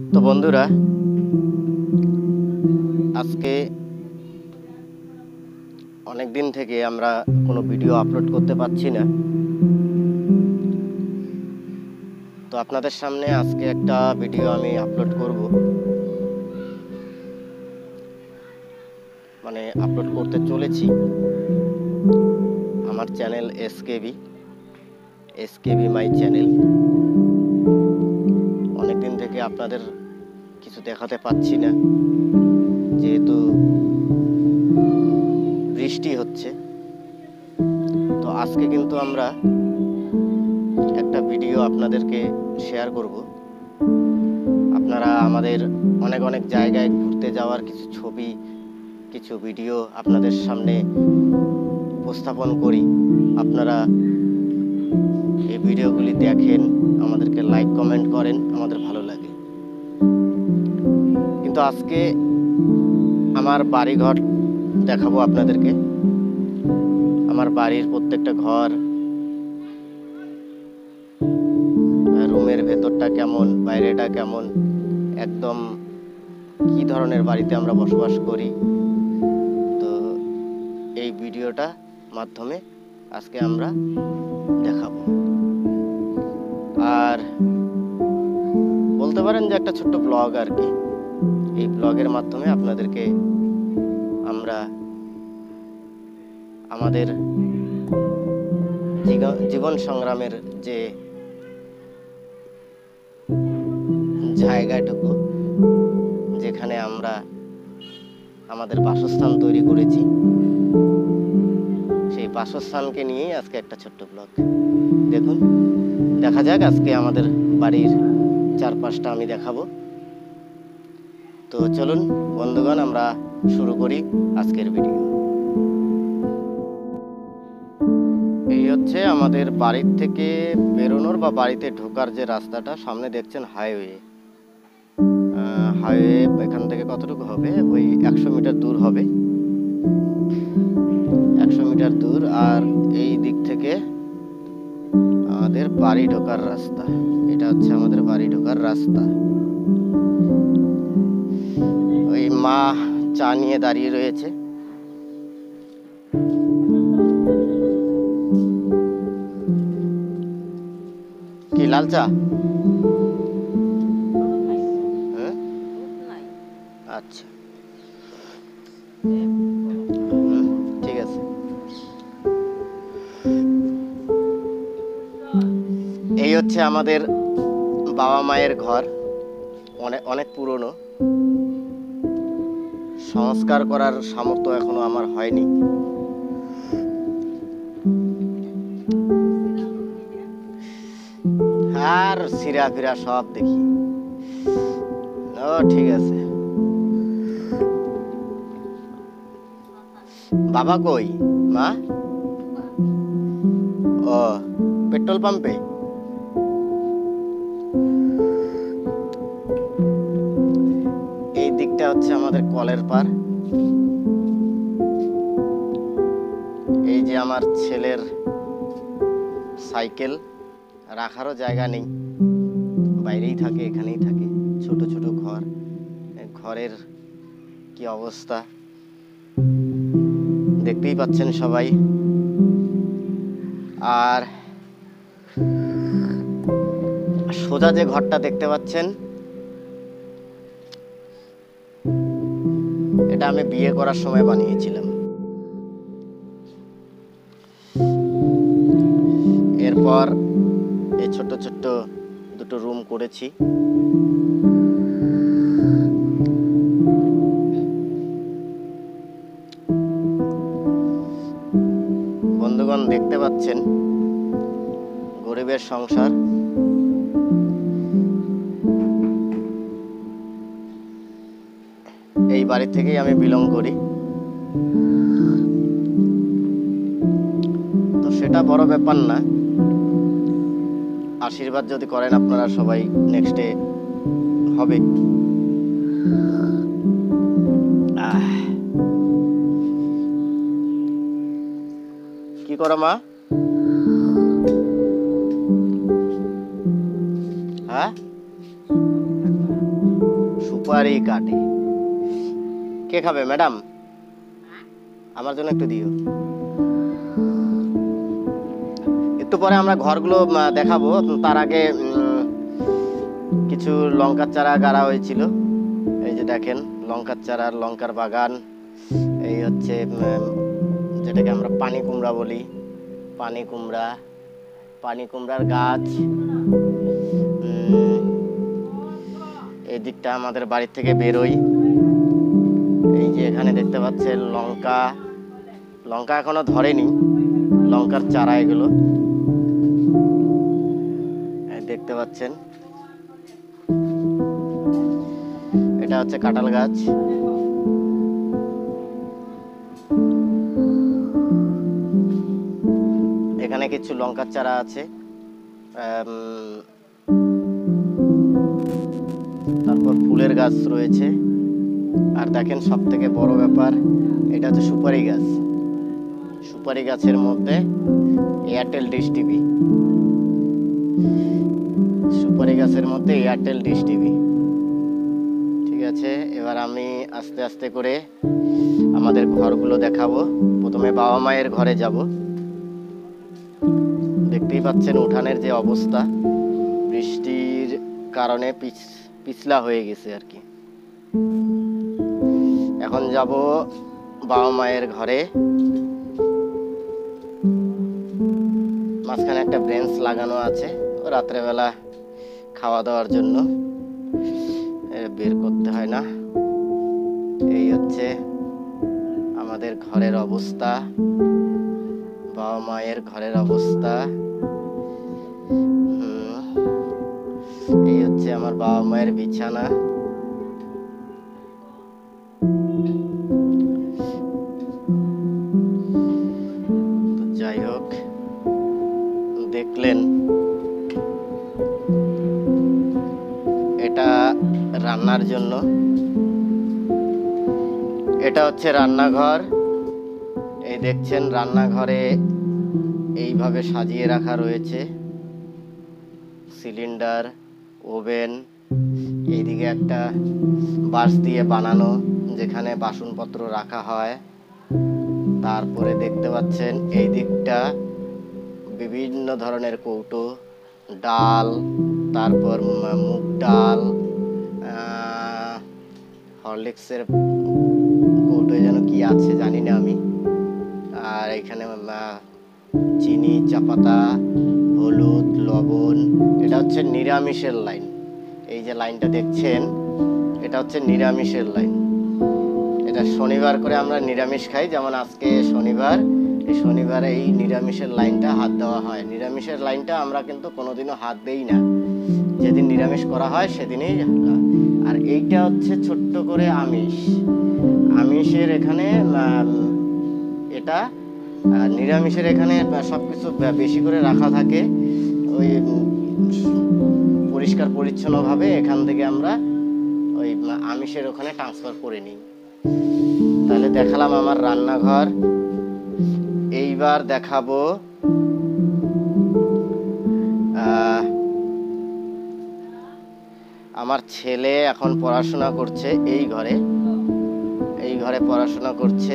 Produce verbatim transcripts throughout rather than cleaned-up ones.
তো বন্ধুরা, আজকে অনেক দিন থেকে আমরা কোনো ভিডিও আপলোড করতে পারছি না। তো আপনাদের সামনে আজকে একটা ভিডিও আমি আপলোড করব, মানে আপলোড করতে চলেছি আমার channel SKB SKB my channel. অনেকদিন থেকে আপনাদের কিছু দেখাতে পাচ্ছি না, যেহেতু বৃষ্টি হচ্ছে। তো আজকে কিন্তু আমরা একটা ভিডিও আপনাদেরকে শেয়ার করব। আপনারা আমাদের অনেক অনেক জায়গায় ঘুরতে যাওয়ার কিছু ছবি, কিছু ভিডিও আপনাদের সামনে উপস্থাপন করি। আপনারা এই ভিডিওগুলি দেখেন, আমাদেরকে লাইক কমেন্ট করেন, আমাদের ভালো লাগে। কিন্তু আজকে আমার বাড়িঘর দেখাবো আপনাদেরকে। আমার বাড়ির প্রত্যেকটা ঘর, রুমের ভেতরটা কেমন, বাইরেটা কেমন, একদম কি ধরনের বাড়িতে আমরা বসবাস করি। তো এই ভিডিওটা মাধ্যমে আজকে আমরা দেখাবো। আর বলতে পারেন যে একটা ছোট্ট ব্লগ আর কি। এই ব্লগের মাধ্যমে আপনাদেরকে আমরা আমাদের জীবন সংগ্রামের যে জায়গাটুকু, যেখানে আমরা আমাদের বাসস্থান তৈরি করেছি, সেই বাসস্থানকে নিয়েই আজকে একটা ছোট্ট ব্লগ। দেখুন, দেখা যাক আজকে আমাদের বাড়ির চারপাশটা আমি দেখাবো। তো চলুন বন্ধুগণ, আমরা শুরু করি আজকের ভিডিও। এই হচ্ছে আমাদের বাড়ির থেকে বেরোনোর বা বাড়িতে ঢোকার যে রাস্তাটা। সামনে দেখছেন হাইওয়ে। হাইওয়ে এখান থেকে কতটুকু হবে? ওই একশো মিটার দূর হবে, একশো মিটার দূর। আর এই দিক থেকে আমাদের বাড়ি ঢোকার রাস্তা। এটা হচ্ছে আমাদের বাড়ি ঢোকার রাস্তা। ওই মা চা নিয়ে দাঁড়িয়ে রয়েছে। কি লাল চা? হ্যাঁ, আচ্ছা, ঠিক আছে। এই হচ্ছে আমাদের বাবা মায়ের ঘর। অনেক অনেক পুরনো, সংস্কার করার সামর্থ্য এখনো আমার হয়নি। আর সিরা ফিরা সব দেখি। ও ঠিক আছে। বাবা কই? মা? ও, পেট্রোল পাম্পে। এই দিকটা হচ্ছে আমাদের কলের পার। এই যে আমার ছেলের সাইকেল, রাখারও জায়গা নেই, বাইরেই থাকে, এখানেই থাকে। ছোট ছোট ঘর, ঘরের কি অবস্থা দেখতেই পাচ্ছেন সবাই। আর সোজা যে ঘরটা দেখতে পাচ্ছেন, এটা আমি বিয়ে করার সময় বানিয়েছিলাম। এরপর এই ছোট্ট ছোট্ট দুটো রুম করেছি। বন্ধুগণ, দেখতে পাচ্ছেন গরিবের সংসার। এই বাড়ি থেকেই আমি বিলং করি। তো সেটা বড় ব্যাপার না। আশীর্বাদ যদি করেন আপনারা সবাই, নেক্সটে হবে। কি করো মা? হ্যাঁ, সুপারি কাটে। কে খাবে ম্যাডাম? আমার জন্য একটু দিও। একটু পরে আমরা ঘরগুলো দেখাবো, তার আগে কিছু লঙ্কার চারা গাড়া হয়েছিল। এই যে দেখেন লঙ্কার চারা, লঙ্কার বাগান। এই হচ্ছে যেটাকে আমরা পানি কুমড়া বলি, পানি কুমড়া, পানি কুমড়ার গাছ। এই দিকটা আমাদের বাড়ি থেকে বেরোই। এই যে এখানে দেখতে পাচ্ছেন লঙ্কা, লঙ্কা এখনো ধরেনি, লঙ্কার চারা এগুলো দেখতে পাচ্ছেন। এটা হচ্ছে কাঁঠাল গাছ। এখানে কিছু লঙ্কার চারা আছে। তারপর ফুলের গাছ রয়েছে। আর দেখেন সব থেকে বড় ব্যাপার, এটা হচ্ছে সুপারি গাছ। সুপারি গাছের মধ্যে এয়ারটেল ডিশ টিভি, সুপারি গাছের মধ্যে এয়ারটেল ডিশ টিভি। ঠিক আছে, এবার আমি আস্তে আস্তে করে আমাদের ঘরগুলো দেখাবো। প্রথমে বাবা মায়ের ঘরে যাব। দেখতেই পাচ্ছেন উঠানের যে অবস্থা, বৃষ্টির কারণে পিছ পিছলা হয়ে গেছে আর কি। এখন যাব বাবা মায়ের ঘরে। মাঝখানে একটা বেঞ্চ লাগানো আছে, রাত্রেবেলা খাওয়া দাওয়ার জন্য, বের করতে হয় না। এই হচ্ছে আমাদের ঘরের অবস্থা, বাবা মায়ের ঘরের অবস্থা। এই হচ্ছে আমার বাবা মায়ের বিছানা। যাই হোক, দেখলেন এটা রান্নার জন্য। এটা হচ্ছে রান্নাঘর। এই দেখছেন রান্নাঘরে এইভাবে সাজিয়ে রাখা রয়েছে, সিলিন্ডার, ওভেন। এইদিকে একটা বাঁশ দিয়ে বানানো যেখানে বাসনপত্র রাখা হয়। তারপরে দেখতে পাচ্ছেন এই দিকটা বিভিন্ন ধরনের কৌটো, ডাল, তারপর মুগ ডাল, হরলিক্সের কৌটো যেন কি আছে জানি না আমি। আর এখানে চিনি, চাপাতা, হলুদ, লবণ। এটা হচ্ছে নিরামিষের লাইন। এই যে লাইনটা দেখছেন, এটা হচ্ছে নিরামিষের লাইন। এটা শনিবার করে আমরা নিরামিষ খাই, যেমন আজকে শনিবার। এই শনিবারে এই নিরামিষের লাইনটা হাত দেওয়া হয়। নিরামিষের লাইনটা আমরা কিন্তু কোনোদিনও হাত দেই না, যেদিন নিরামিষ করা হয় সেদিনই। আর এইটা হচ্ছে ছোট্ট করে আমিষ। আমিষের এখানে এটা নিরামিষের এখানে সবকিছু বেশি করে রাখা থাকে, ওই পরিষ্কার পরিচ্ছন্নভাবে এখান থেকে আমরা ওই আমিষের ওখানে ট্রান্সফার করে নিই। তাহলে দেখালাম আমার রান্নাঘর। এইবার দেখাবো আমার ছেলে এখন পড়াশোনা করছে এই ঘরে, এই ঘরে পড়াশোনা করছে।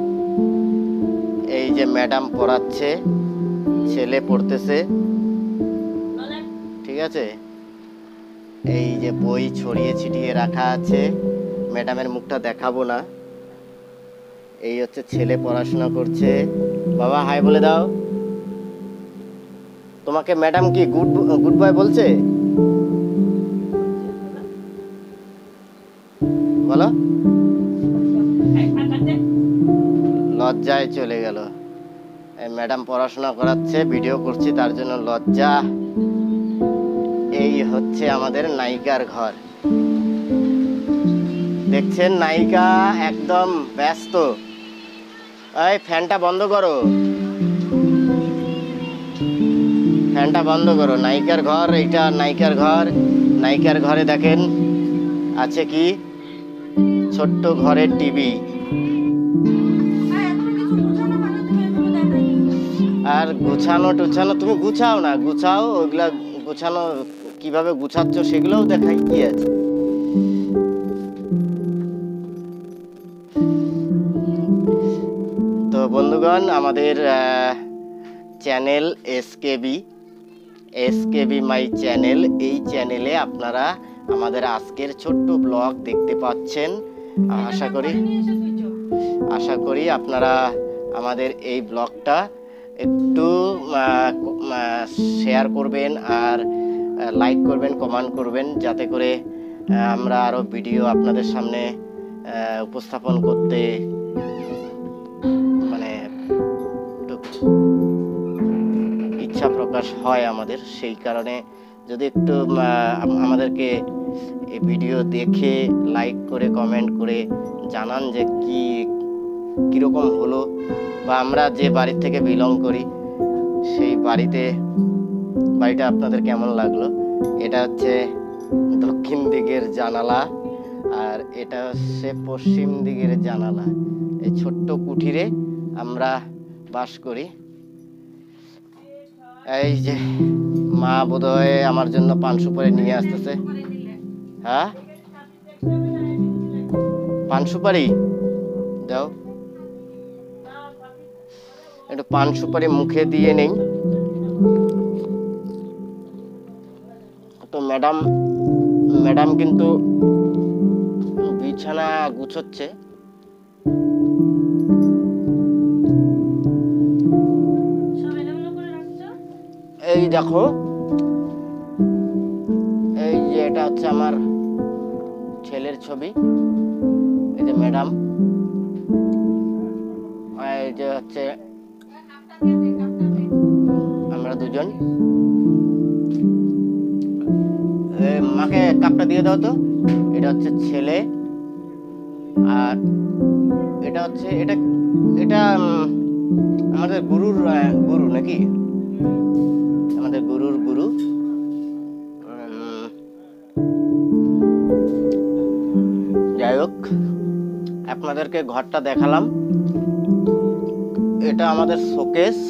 এই যে ম্যাডাম পড়াচ্ছে, ছেলে পড়তেছে। ঠিক আছে, এই যে বই ছড়িয়ে ছিটিয়ে রাখা আছে, ম্যাডামের মুখটা দেখাবো না। এই হচ্ছে ছেলে পড়াশোনা করছে। বাবা হাই বলে দাও। তোমাকে ম্যাডাম কি গুড গুড বয় বলছে? বলো। লজ্জায় চলে গেল। ম্যাডাম পড়াশোনা করাচ্ছে, ভিডিও করছি তার জন্য লজ্জা। এই হচ্ছে আমাদের নায়িকার ঘর। দেখছেন নায়িকা একদম ব্যস্ত। এই ফ্যানটা বন্ধ করো, ফ্যানটা বন্ধ করো। নায়িকার ঘর, এইটা নায়িকার ঘর। নায়িকার ঘরে দেখেন আছে কি, ছোট্ট ঘরের টিভি। আর গুছানো টুছানো তুমি গুছাও না, গুছাও ওইগুলা, গুছানো কিভাবে গুছাচ্ছ সেগুলোও দেখাই, কি আছে। বন্ধুগণ, আমাদের channel SKB SKB my channel, এই চ্যানেলে আপনারা আমাদের আজকের ছোট্ট ব্লগ দেখতে পাচ্ছেন। আশা করি আশা করি আপনারা আমাদের এই ব্লগটা একটু শেয়ার করবেন আর লাইক করবেন, কমেন্ট করবেন, যাতে করে আমরা আরও ভিডিও আপনাদের সামনে উপস্থাপন করতে মানে ইচ্ছা প্রকাশ হয় আমাদের। সেই কারণে যদি একটু আমাদেরকে এই ভিডিও দেখে লাইক করে কমেন্ট করে জানান যে কি কীরকম হলো, বা আমরা যে বাড়ি থেকে বিলং করি সেই বাড়িতে বাড়িটা আপনাদের কেমন লাগলো। এটা হচ্ছে দক্ষিণ দিকের জানালা আর এটা হচ্ছে পশ্চিম দিকের জানালা। এই ছোট্ট কুঠিরে আমরা বাস করি। এই যে মা বোধহয় আমার জন্য পান সুপারি নিয়ে আসতেছে। হ্যাঁ, পান সুপারি দাও, একটু পান সুপারি মুখে দিয়ে নেই। তো ম্যাডাম ম্যাডাম কিন্তু বিছানা গুছোচ্ছে। এই দেখো, এই যে এটা হচ্ছে আমার ছেলের ছবি, এই যে ম্যাডাম, এই যে হচ্ছে আমরা দুজন। মাকে কাপটা দিয়ে দাও তো। এটা হচ্ছে ছেলে আর এটা হচ্ছে এটা এটা আমাদের গুরুর গুরু নাকি, আমাদের গুরুর গুরু। যাই হোক, আপনাদেরকে ঘরটা দেখালাম। এটা আমাদের শোকেস।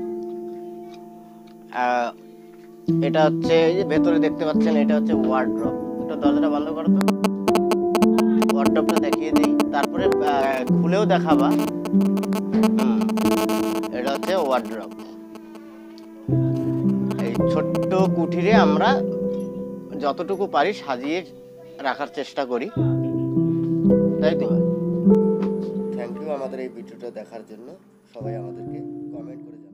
এটা হচ্ছে এই যে ভেতরে দেখতে পাচ্ছেন, এটা হচ্ছে ওয়ার্ড্রপ। একটু দরজাটা বন্ধ করো তো, ওয়ার্ড্রপটা দেখিয়ে দিই, তারপরে খুলেও দেখাবা। এটা হচ্ছে ওয়ার্ড্রপ। এই ছোট্ট কুঠিরে আমরা যতটুকু পারি সাজিয়ে রাখার চেষ্টা করি, তাই তো। থ্যাংক ইউ আমাদের এই ভিডিওটা দেখার জন্য। সবাই আমাদেরকে কমেন্ট করে